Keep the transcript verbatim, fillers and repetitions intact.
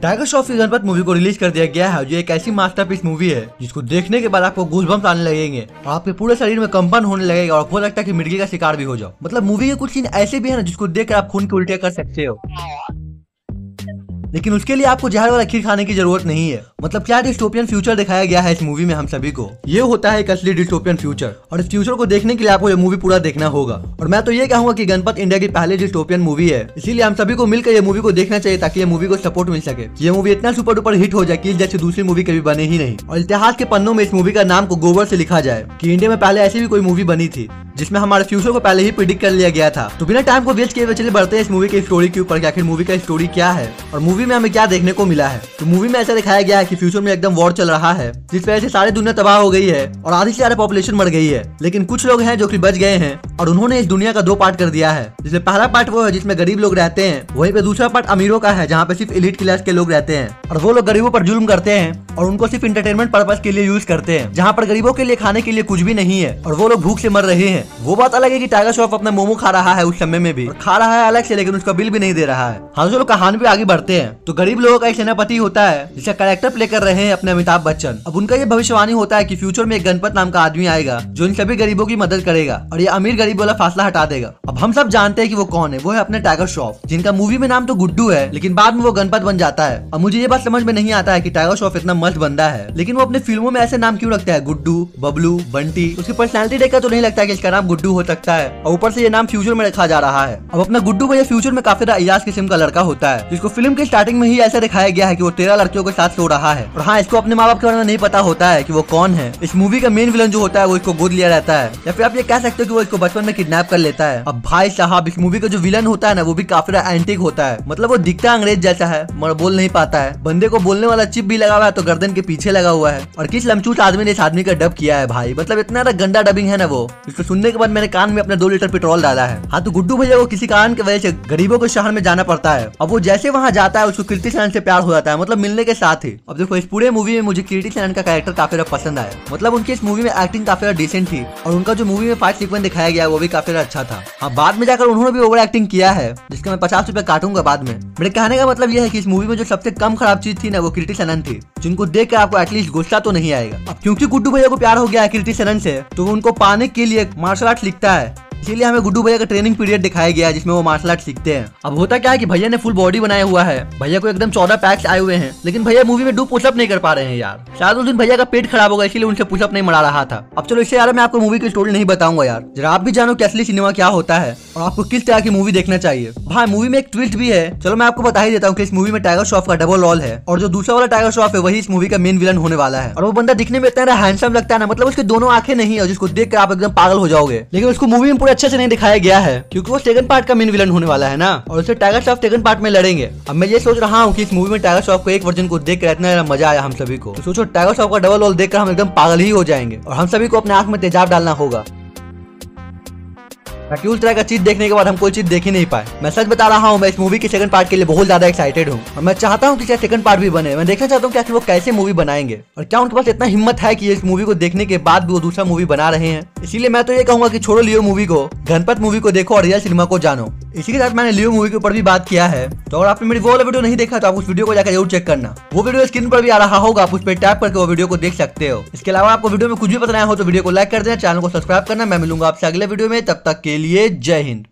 Tiger Shroff की Ganpat movie को release कर दिया गया है, जो एक ऐसी मास्टरपीस मूवी है जिसको देखने के बाद आपको गूज़बम्प्स आने लगेंगे और आपके पूरे शरीर में कंपन होने लगेगा और हो लगता है कि मिर्गी का शिकार भी हो जाओ। मतलब मूवी के कुछ सीन ऐसे भी है ना जिसको देखकर आप खून की उल्टियां कर सकते हो, लेकिन उसके लिए आपको जहर वाला खीर खाने की जरूरत नहीं है। मतलब क्या डिस्टोपियन फ्यूचर दिखाया गया है इस मूवी में हम सभी को। ये होता है एक असली डिस्टोपियन फ्यूचर और इस फ्यूचर को देखने के लिए आपको ये मूवी पूरा देखना होगा। और मैं तो ये कहूंगा कि गणपत इंडिया की पहली डिस्टोपियन मूवी है, इसीलिए हम सभी को मिलकर ये मूवी को देखना चाहिए ताकि ये मूवी को सपोर्ट मिल सके। ये मूवी इतना सुपर डुपर हिट हो जाए कि जैसे दूसरी मूवी कभी बने ही नहीं और इतिहास के पन्नों में इस मूवी का नाम को गोबर से लिखा जाए कि इंडिया में पहले ऐसी भी कोई मूवी बनी थी जिसमें हमारे फ्यूचर को पहले ही प्रिडिक्ट कर लिया गया था। तो बिना टाइम को वेस्ट किए हुए चलिए बढ़ते हैं इस मूवी की स्टोरी के ऊपर कि आखिर मूवी का स्टोरी क्या है और मूवी में हमें क्या देखने को मिला है। तो मूवी में ऐसा दिखाया गया है कि फ्यूचर में एकदम वॉर चल रहा है जिस वजह से सारी दुनिया तबाह हो गई है और आधी से ज्यादा पॉपुलेशन मर गई है, लेकिन कुछ लोग हैं जो कि बच गए हैं और उन्होंने इस दुनिया का दो पार्ट कर दिया है। जिसमें पहला पार्ट वो है जिसमें गरीब लोग रहते हैं, वहीं पे दूसरा पार्ट अमीरों का है जहाँ पे सिर्फ एलीट क्लास के लोग रहते हैं और वो लोग गरीबों पर जुल्म करते हैं और उनको सिर्फ इंटरटेनमेंट पर्पस के लिए यूज करते हैं, जहाँ पर गरीबों के लिए खाने के लिए कुछ भी नहीं है और वो लोग भूख से मर रहे हैं। वो बात अलग है कि टाइगर श्रॉफ अपना मोमो खा रहा है उस समय में भी, खा रहा है अलग से, लेकिन उसका बिल भी नहीं दे रहा है। हाँ चलो कहानी पे आगे बढ़ते हैं। तो गरीब लोगों का एक सेनापति होता है जिसका कैरेक्टर प्ले कर रहे हैं अपने अमिताभ बच्चन। अब उनका ये भविष्यवाणी होता है कि फ्यूचर में एक गणपत नाम का आदमी आएगा जो इन सभी गरीबों की मदद करेगा और ये अमीर गरीब वाला फासला हटा देगा। अब हम सब जानते हैं कि वो कौन है, वो है अपने टाइगर श्रॉफ, जिनका मूवी में नाम तो गुड्डू है लेकिन बाद में वो गणपत बन जाता है। अब मुझे ये बात समझ में नहीं आता है कि टाइगर श्रॉफ इतना मस्त बंदा है लेकिन वो अपने फिल्मों में ऐसे नाम क्यों रखता है, गुड्डू, बबलू, बंटी। उसकी पर्सनैलिटी देखकर तो नहीं लगता कि इसका नाम गुड्डू हो सकता है और ऊपर से ये नाम फ्यूचर में रखा जा रहा है। अब अपना गुड्डू भैया फ्यूचर में काफी अयाज किस्म का लड़का होता है जिसको फिल्म के स्टार्टिंग में ही ऐसा दिखाया गया है कि वो तेरह लड़कियों के साथ सो रहा है और हाँ इसको अपने माँ बाप के बारे में नहीं पता होता है कि वो कौन है। इस मूवी का मेन विलन जो होता है वो इसको गोद लिया रहता है या फिर आप ये कह सकते हो कि वो इसको बचपन में किडनैप कर लेता है। अब भाई साहब इस मूवी का जो विलन होता है ना वो भी काफी एंटिक होता है। मतलब वो दिखता अंग्रेज जैसा है मगर बोल नहीं पाता है, बंदे को बोलने वाला चिप भी लगा हुआ है तो गर्दन के पीछे लगा हुआ है और किस लमचूत आदमी ने इस आदमी का डब किया है भाई। मतलब इतना गंदा डबिंग है ना वो, इसको सुनने के बाद मैंने कान में अपना दो लीटर पेट्रोल डाला है। हाँ तो गुड्डू भैया को किसी कारण की वजह से गरीबों के शहर में जाना पड़ता है। अब वो जैसे वहाँ जाता है उसको कीर्ति सेनन से प्यार हो जाता है, मतलब मिलने के साथ ही। अब देखो इस पूरे मूवी में मुझे कीर्ति सेनन का कैरेक्टर काफी ज्यादा पसंद आया। मतलब उनकी इस मूवी में एक्टिंग काफी ज्यादा डिसेंट थी और उनका जो मूवी में फाइट सीक्वेंस दिखाया गया वो भी काफी ज्यादा अच्छा था। हाँ बाद में जाकर उन्होंने भी ओवर एक्टिंग किया है जिसका मैं पचास रुपए काटूंगा बाद में। मेरे कहने का मतलब यह है कि इस मूवी में जो सबसे कम खराब चीज थी ना वो कीर्ति सेनन थी, जिनको देख कर आपको एटलीस्ट गुस्सा तो नहीं आएगा। अब क्योंकि गुड्डू भैया को प्यार हो गया है कीर्ति सेनन से तो वो उनको पाने के लिए मार्शल आर्ट सीखता है, इसीलिए हमें गुड्डू भैया का ट्रेनिंग पीरियड दिखाया गया है जिसमें वो मार्शल आर्ट सीखते हैं। अब होता क्या है कि भैया ने फुल बॉडी बनाया हुआ है, भैया को एकदम चौदह पैक्स आए हुए हैं लेकिन भैया मूवी में दो पुशअप नहीं कर पा रहे हैं यार। शायद उस दिन भैया का पेट खराब होगा इसीलिए उनसे पुशअप नहीं मरा रहा था। अब चलो इससे यार मैं आपको मूवी की स्टोरी नहीं बताऊंगा यार, जरा आप भी जानो कि असली सिनेमा क्या होता है और आपको किस तरह की मूवी देखना चाहिए। भाई मूवी में एक ट्विस्ट भी है, चलो मैं आपको बता ही देता हूँ कि इस मूवी में टाइगर श्रॉफ का डबल रोल है और जो दूसरा वाला टाइगर श्रॉफ है वही इस मूवी का मेन विलन होने वाला है। और वो बंदा दिखने में इतना हैंडसम लगता है ना, मतलब उसके दोनों आंखें नहीं है जिसको देख कर आप एकदम पागल हो जाओगे, लेकिन उसको मूवी में पूरे अच्छे से नहीं दिखाया गया है क्योंकि वो सेकंड पार्ट का मेन विलन होने वाला है ना और उससे टाइगर श्रॉफ सेकंड पार्ट में लड़ेंगे। अब मैं ये सोच रहा हूँ कि इस मूवी में टाइगर श्रॉफ को एक वर्जन को देख कर इतना मजा आया हम सभी को, तो सोचो टाइगर श्रॉफ का डबल रोल देखकर हम एकदम पागल ही हो जाएंगे और हम सभी को अपने आंख में तेजाब डालना होगा ताकि उस तरह का चीज देखने के बाद हम कोई चीज देख ही नहीं पाए। मैं सच बता रहा हूँ मैं इस मूवी के सेकंड पार्ट के लिए बहुत ज्यादा एक्साइटेड हूँ और मैं चाहता हूँ कि शायद सेकंड पार्ट भी बने। मैं देखना चाहता हूँ कि आखिर वो कैसे मूवी बनाएंगे और क्या उनके पास इतना हिम्मत है कि इस मूवी को देखने के बाद भी वो दूसरा मूवी बना रहे हैं। इसीलिए मैं तो ये कहूंगा कि छोड़ो लियो मूवी को, गणपत मूवी को देखो और रियल सिनेमा को जानो। इसी के साथ मैंने लियो मूवी के ऊपर भी बात किया है, तो अगर आपने मेरी वो वाला वीडियो नहीं देखा तो आप उस वीडियो को जाकर जरूर चेक करना। वो वीडियो स्क्रीन पर भी आ रहा होगा, आप उस पर टैप करके वो वीडियो को देख सकते हो। इसके अलावा आपको वीडियो में कुछ भी पता हो तो वीडियो को लाइक कर देना, चैनल को सब्सक्राइब करना। मैं मिलूंगा आपसे अगले वीडियो में, तब तक के लिए जय हिंद।